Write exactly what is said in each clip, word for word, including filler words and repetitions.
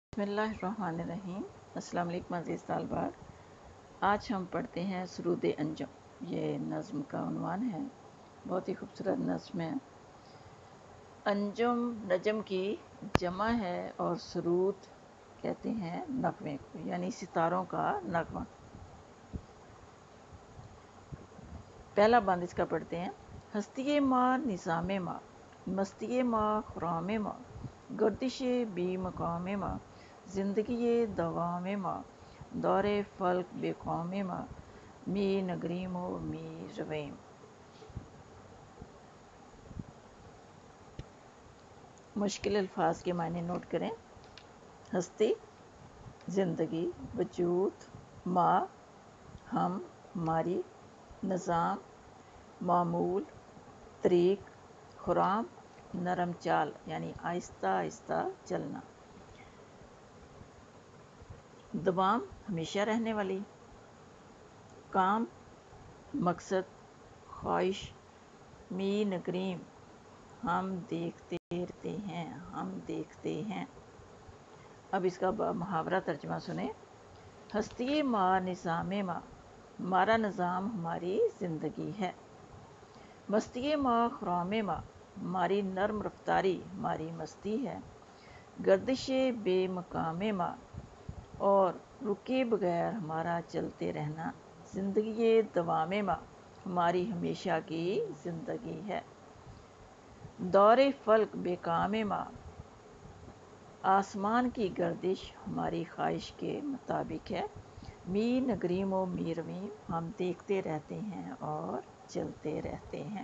بسم اللہ الرحمن الرحیم۔ السلام علیکم عزیز طالبات، آج ہم پڑھتے ہیں سرود انجم۔ یہ نظم کا عنوان ہے، بہت ہی خوبصورت نظم ہے۔ انجم نجم کی جمع ہے اور سرود کہتے ہیں نغمے کو، یعنی ستاروں کا نغمہ۔ پہلا بند اس کا پڑھتے ہیں۔ ہستی ماں نظام ماں، مستی ماں خرام ماں، گردش بی مقام ماں، زندگی دوام ماں، دور فلک بے قوم ماں، می نگریم و می رویم۔ مشکل الفاظ کے معنی نوٹ کریں۔ ہستی زندگی، وجود، ماں ہم ہماری، نظام معمول، طریق، خرام نرم چال یعنی آہستہ آہستہ چلنا، دوام ہمیشہ رہنے والی، کام مقصد، خواہش، می نگریم ہم دیکھتے رہتے ہیں ہم دیکھتے ہیں۔ اب اس کا محاورہ ترجمہ سنیں۔ ہستی ماں نظام ماں، ہمارا نظام ہماری زندگی ہے۔ مستی ماں خرام ماں، ہماری نرم رفتاری ہماری مستی ہے۔ گردش بے مقام ماں، اور رکے بغیر ہمارا چلتے رہنا، زندگی دوام ماں، ہماری ہمیشہ کی زندگی ہے۔ دور فلک بے کام ماں، آسمان کی گردش ہماری خواہش کے مطابق ہے۔ می نگریم و می رویم، ہم دیکھتے رہتے ہیں اور چلتے رہتے ہیں۔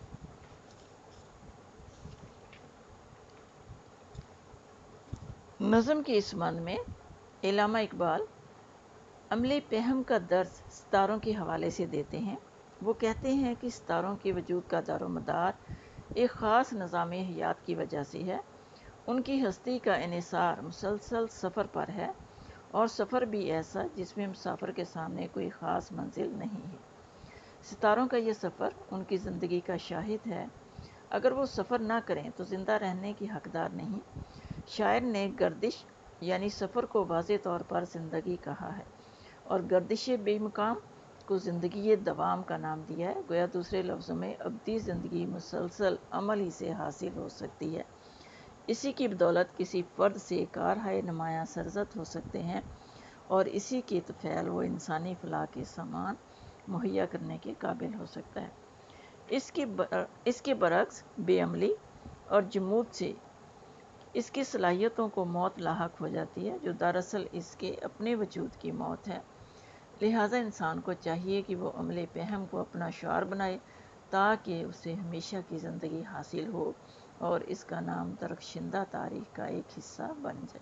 نظم کے اس بند میں علامہ اقبال عملِ پہم کا درس ستاروں کے حوالے سے دیتے ہیں۔ وہ کہتے ہیں کہ ستاروں کے وجود کا دار و مدار ایک خاص نظام حیات کی وجہ سے ہے۔ ان کی ہستی کا انحصار مسلسل سفر پر ہے، اور سفر بھی ایسا جس میں مسافر کے سامنے کوئی خاص منزل نہیں ہے۔ ستاروں کا یہ سفر ان کی زندگی کا شاہد ہے۔ اگر وہ سفر نہ کریں تو زندہ رہنے کی حقدار نہیں۔ شاعر نے گردش یعنی سفر کو واضح طور پر زندگی کہا ہے، اور گردش بے مقام کو زندگی دوام کا نام دیا ہے۔ گویا دوسرے لفظوں میں ابدی زندگی مسلسل عمل ہی سے حاصل ہو سکتی ہے۔ اسی کی بدولت کسی فرد سے کارہائے نمایاں سرزد ہو سکتے ہیں، اور اسی کے طفیل وہ انسانی فلاح کے سامان مہیا کرنے کے قابل ہو سکتا ہے۔ اس کے بر... اس کے برعکس بے عملی اور جمود سے اس کی صلاحیتوں کو موت لاحق ہو جاتی ہے، جو دراصل اس کے اپنے وجود کی موت ہے۔ لہٰذا انسان کو چاہیے کہ وہ عملِ پہم کو اپنا شعار بنائے، تاکہ اسے ہمیشہ کی زندگی حاصل ہو اور اس کا نام درخشندہ تاریخ کا ایک حصہ بن جائے۔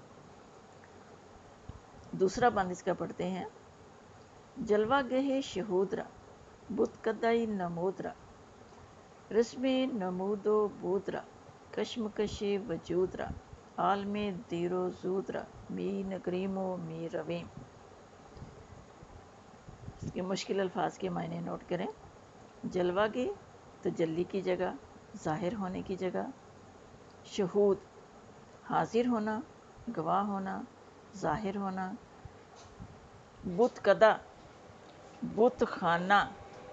دوسرا بند اس کا پڑھتے ہیں۔ جلوہ گہ شہودرا، بت کدہ نمودرا، رسم نمود و بودرا، کشمکش وجودرا، عالم دیر و زودرا، می نگریم و می رویم۔ اس کے مشکل الفاظ کے معنی نوٹ کریں۔ جلوہ گہ تجلی کی جگہ، ظاہر ہونے کی جگہ، شہود حاضر ہونا، گواہ ہونا، ظاہر ہونا، بت کدہ بت خانہ،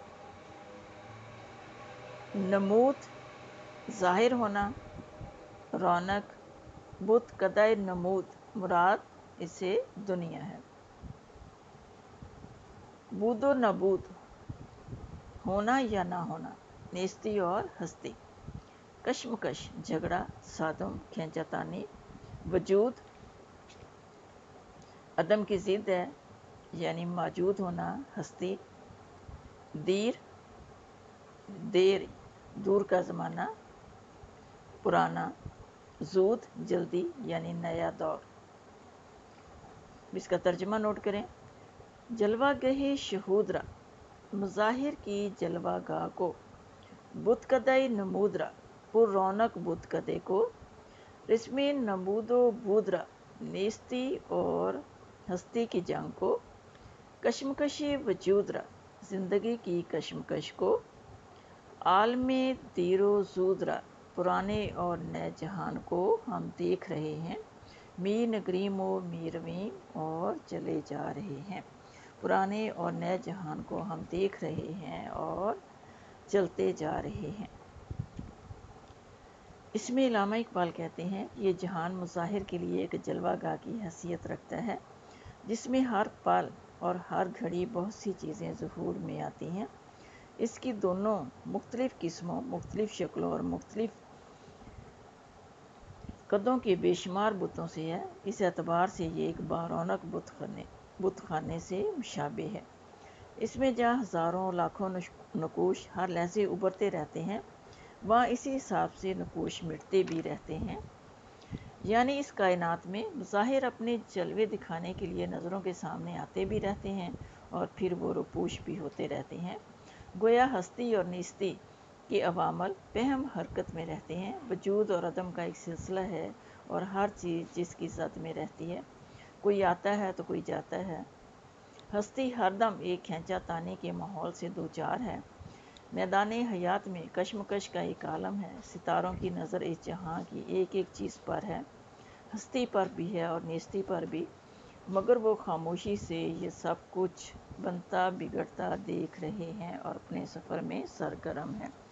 نمود ظاہر ہونا، رونق، بت کدہ نمود مراد اس سے دنیا ہے، بود و نبود ہونا یا نہ ہونا، نیستی اور ہستی، کشمکش جھگڑا، صادم کھینچا تانی، وجود عدم کی ضد ہے یعنی موجود ہونا، ہستی، دیر دیر دور کا زمانہ، پرانا، زود جلدی یعنی نیا دور۔ اس کا ترجمہ نوٹ کریں۔ جلوہ گہ شہودرا، مظاہر کی جلوہ گاہ کو، بت کدہ نمودرا، پر رونق بت کدے کو، رسم نمود و بودرا، نیستی اور ہستی کی جنگ کو، کشمکش وجودرا، زندگی کی کشمکش کو، عالم دیر و زودرا، پرانے اور نئے جہان کو ہم دیکھ رہے ہیں۔ میر نگریم و میرویم اور چلے جا رہے ہیں، پرانے اور نئے جہان کو ہم دیکھ رہے ہیں اور چلتے جا رہے ہیں۔ اس میں علامہ اقبال کہتے ہیں کہ یہ جہان مظاہر کے لیے ایک جلوہ گاہ کی حیثیت رکھتا ہے، جس میں ہر پل اور ہر گھڑی بہت سی چیزیں ظہور میں آتی ہیں۔ اس کی دونوں مختلف قسموں، مختلف شکلوں اور مختلف قدوں کے بے شمار بتوں سے ہے۔ اس اعتبار سے یہ ایک بارونق بت خانے بت خانے سے مشابہ ہے۔ اس میں جہاں ہزاروں لاکھوں نقوش ہر لحظے ابھرتے رہتے ہیں، وہاں اسی حساب سے نقوش مٹتے بھی رہتے ہیں۔ یعنی اس کائنات میں مظاہر اپنے جلوے دکھانے کے لیے نظروں کے سامنے آتے بھی رہتے ہیں اور پھر وہ روپوش بھی ہوتے رہتے ہیں۔ گویا ہستی اور نیستی کے عوامل پہم حرکت میں رہتے ہیں، وجود اور عدم کا ایک سلسلہ ہے، اور ہر چیز جس کی زد میں رہتی ہے، کوئی آتا ہے تو کوئی جاتا ہے۔ ہستی ہر دم ایک کھینچا تانی کے ماحول سے دوچار ہے۔ میدان حیات میں کشمکش کا ایک عالم ہے۔ ستاروں کی نظر اس جہاں کی ایک ایک چیز پر ہے، ہستی پر بھی ہے اور نیستی پر بھی، مگر وہ خاموشی سے یہ سب کچھ بنتا بگڑتا دیکھ رہے ہیں اور اپنے سفر میں سرگرم ہیں۔